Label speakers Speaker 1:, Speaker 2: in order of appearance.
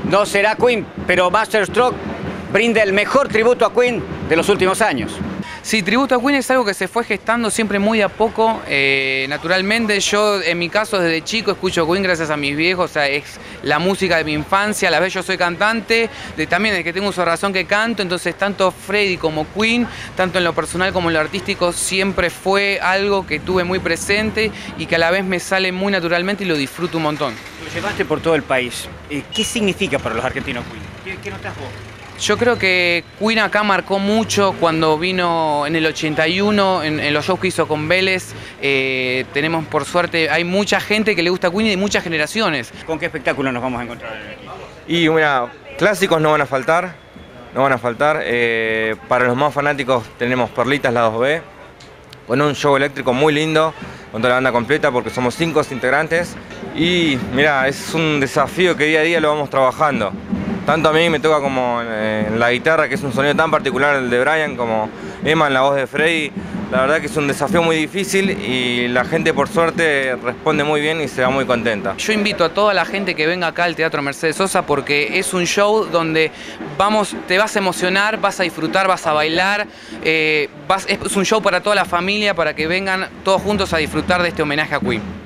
Speaker 1: No será Queen, pero Masterstroke brinda el mejor tributo a Queen de los últimos años.
Speaker 2: Sí, tributo a Queen es algo que se fue gestando siempre muy a poco. Naturalmente yo, en mi caso, desde chico escucho Queen gracias a mis viejos, o sea, es la música de mi infancia. A la vez yo soy cantante, también desde que tengo uso de razón que canto, entonces tanto Freddie como Queen, tanto en lo personal como en lo artístico, siempre fue algo que tuve muy presente y que a la vez me sale muy naturalmente y lo disfruto un montón.
Speaker 1: Lo llevaste por todo el país. ¿Qué significa para los argentinos Queen? ¿Qué notas vos?
Speaker 2: Yo creo que Queen acá marcó mucho cuando vino en el 81, en los shows que hizo con Vélez. Tenemos, por suerte, hay mucha gente que le gusta Queen y de muchas generaciones.
Speaker 1: ¿Con qué espectáculo nos vamos a encontrar aquí?
Speaker 3: Y mira, clásicos no van a faltar, no van a faltar. Para los más fanáticos tenemos Perlitas, la 2B, con un show eléctrico muy lindo, con toda la banda completa porque somos 5 integrantes. Y mira, es un desafío que día a día lo vamos trabajando. Tanto a mí me toca como en la guitarra, que es un sonido tan particular el de Brian, como Emma en la voz de Freddie. La verdad que es un desafío muy difícil y la gente por suerte responde muy bien y se va muy contenta.
Speaker 2: Yo invito a toda la gente que venga acá al Teatro Mercedes Sosa porque es un show donde te vas a emocionar, vas a disfrutar, vas a bailar. Es un show para toda la familia, para que vengan todos juntos a disfrutar de este homenaje a Queen.